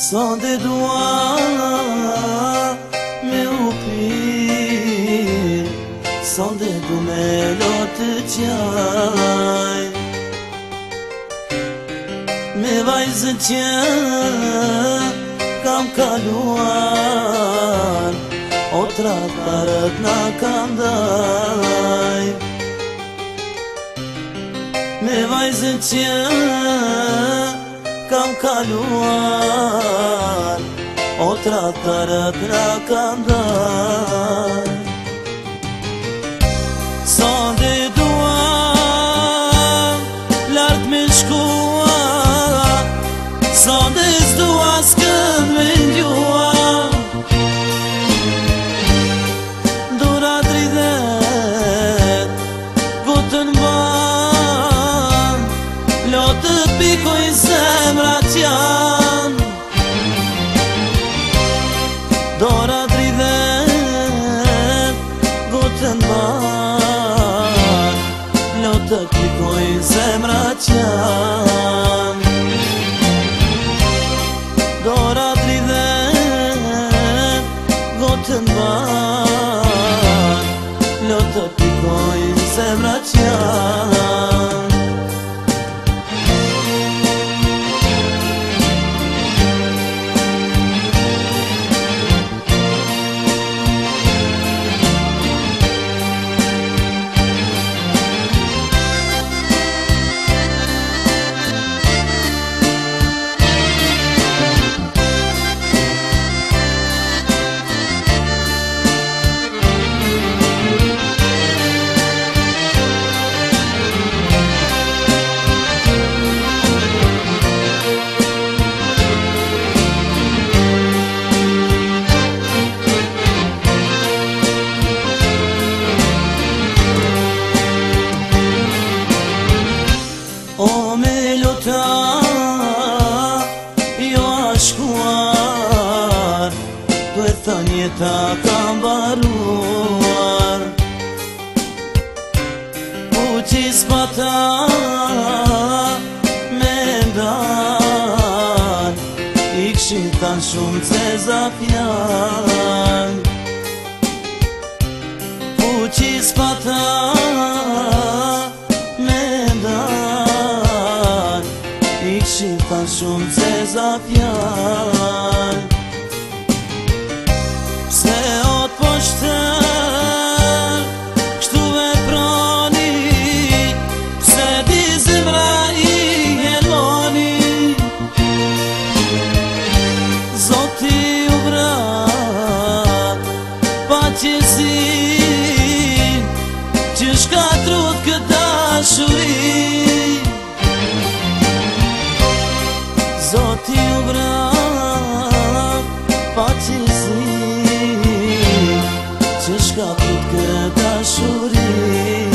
Sa dhe dua me upir, sa dhe du me lotë qaj, me vajzën që kam kaluar, o tratarët na kam daj. Me vajzën që kam kaluar, o tratarët na kam daj. Sa dhe dua lartë me shkua, sa dhe s'dua s'kën me njua, dura dridhet, gotën ban, lotët pikoj zemrat janë. Dora dridhet, gotën ban, lotët pikoj zemrat janë. Dora dridhet, gotën ban, lotët pikoj zemrat janë. O me lota, jo ashkuar, duhet thënë jeta kam baruar. U qis pata me ndan, i këshin tanë shumë ceza fjan. U qis pata shifan shumë ceza fjan. Pse o t'poshtër, kështu veproni, pse di zemra i heloni. Zoti u vra pa qesin, që shkatrut këtë dashuri. Zoti u vrap pa qesin, që shkatrut këtë dashuri.